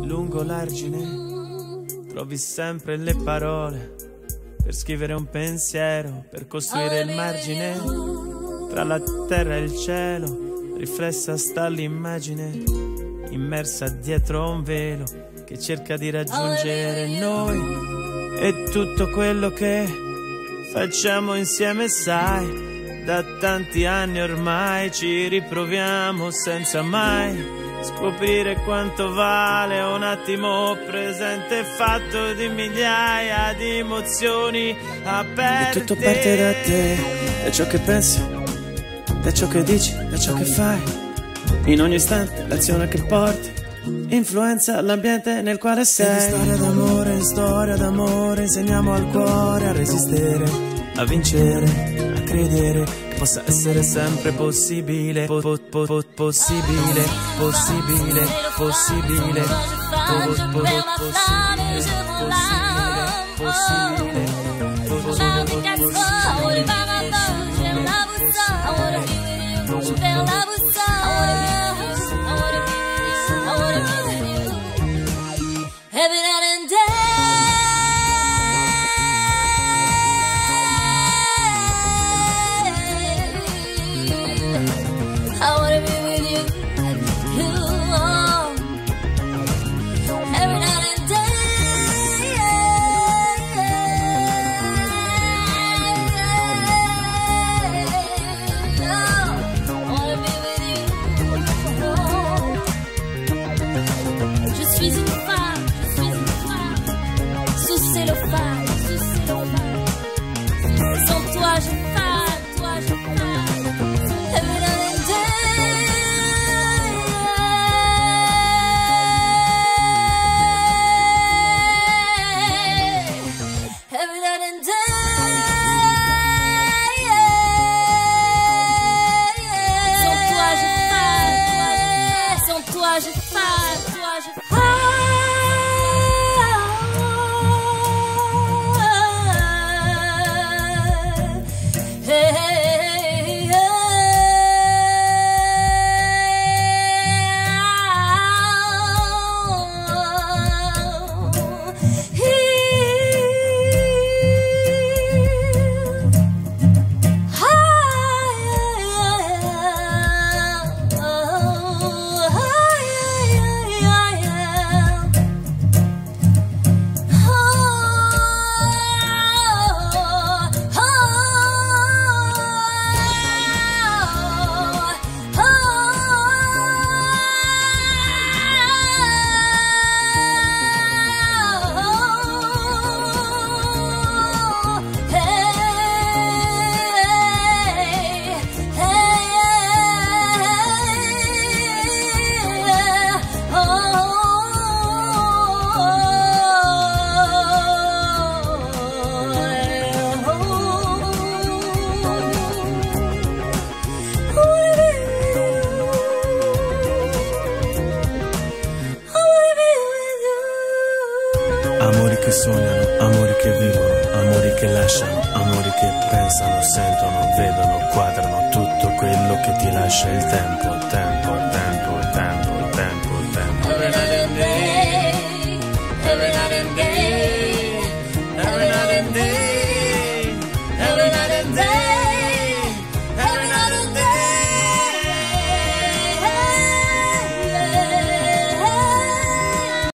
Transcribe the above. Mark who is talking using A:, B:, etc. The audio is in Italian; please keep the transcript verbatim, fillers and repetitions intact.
A: lungo l'argine trovi sempre le parole per scrivere un pensiero, per costruire il margine tra la terra e il cielo. Riflessa sta l'immagine immersa dietro un velo che cerca di raggiungere noi e tutto quello che facciamo insieme, sai. Da tanti anni ormai ci riproviamo senza mai scoprire quanto vale un attimo presente fatto di migliaia di emozioni aperte. E tutto parte da te, da ciò che pensi, da ciò che dici, da ciò che fai. In ogni istante l'azione che porti influenza l'ambiente nel quale sei. Ed storia d'amore, storia d'amore, insegniamo al cuore a resistere, a vincere, a credere che possa essere sempre possibile, po po po po possibile, possibile, possibile, po po po possibile, possibile,
B: Amori che sognano, amori che vivono, amori che lasciano, amori che pensano, sentono, vedono, quadrano tutto quello che ti lascia il tempo, tempo, tempo, tempo.